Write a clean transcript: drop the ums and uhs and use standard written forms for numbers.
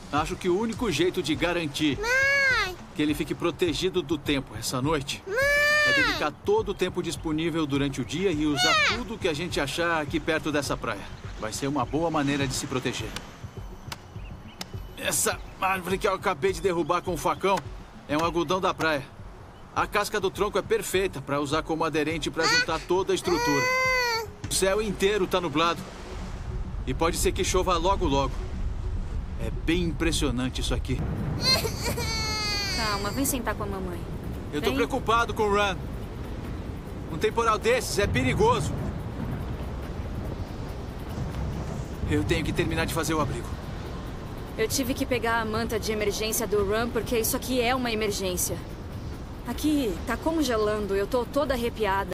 Acho que o único jeito de garantir Mãe! que ele fique protegido do tempo essa noite é dedicar todo o tempo disponível durante o dia e usar tudo que a gente achar aqui perto dessa praia. Vai ser uma boa maneira de se proteger. Essa árvore que eu acabei de derrubar com o facão é um algodão da praia. A casca do tronco é perfeita para usar como aderente para juntar toda a estrutura. O céu inteiro tá nublado. E pode ser que chova logo logo. É bem impressionante isso aqui. Calma, vem sentar com a mamãe. Eu tô Vem. preocupado com o Run. Um temporal desses é perigoso. Eu tenho que terminar de fazer o abrigo. Eu tive que pegar a manta de emergência do Run porque isso aqui é uma emergência. Aqui tá congelando, eu tô toda arrepiada.